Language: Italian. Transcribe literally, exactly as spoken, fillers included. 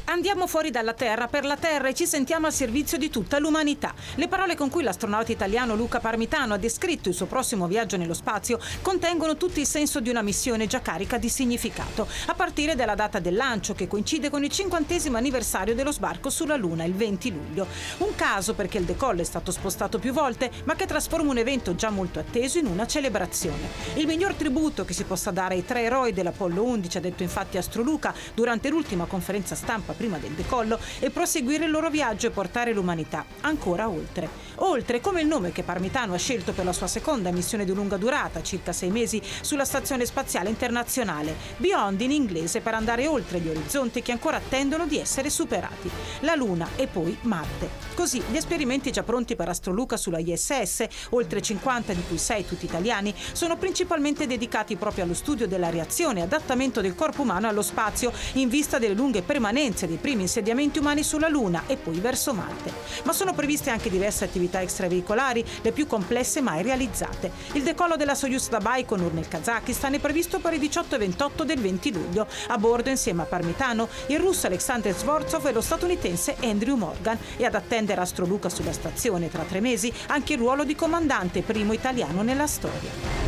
Andiamo fuori dalla Terra per la Terra e ci sentiamo al servizio di tutta l'umanità. Le parole con cui l'astronauta italiano Luca Parmitano ha descritto il suo prossimo viaggio nello spazio contengono tutto il senso di una missione già carica di significato, a partire dalla data del lancio che coincide con il cinquantesimo anniversario dello sbarco sulla Luna, il venti luglio. Un caso perché il decollo è stato spostato più volte, ma che trasforma un evento già molto atteso in una celebrazione. Il miglior tributo che si possa dare ai tre eroi dell'Apollo undici, ha detto infatti Astro Luca durante l'ultima conferenza stampa prima del decollo, e proseguire il loro viaggio e portare l'umanità ancora oltre. Oltre come il nome che Parmitano ha scelto per la sua seconda missione di lunga durata, circa sei mesi, sulla Stazione Spaziale Internazionale, Beyond in inglese, per andare oltre gli orizzonti che ancora attendono di essere superati. La Luna e poi Marte. Così gli esperimenti già pronti per Astro Luca sulla I S S, oltre cinquanta di cui sei tutti italiani, sono principalmente dedicati proprio allo studio della reazione e adattamento del corpo umano allo spazio in vista delle lunghe permanenze dei primi insediamenti umani sulla Luna e poi verso Marte. Ma sono previste anche diverse attività extraveicolari, le più complesse mai realizzate. Il decollo della Soyuz da Baikonur nel Kazakistan è previsto per i diciotto e ventotto del venti luglio. A bordo, insieme a Parmitano, il russo Alexander Zvortsov e lo statunitense Andrew Morgan, e ad attendere Astro Luca sulla stazione tra tre mesi anche il ruolo di comandante primo italiano nella storia.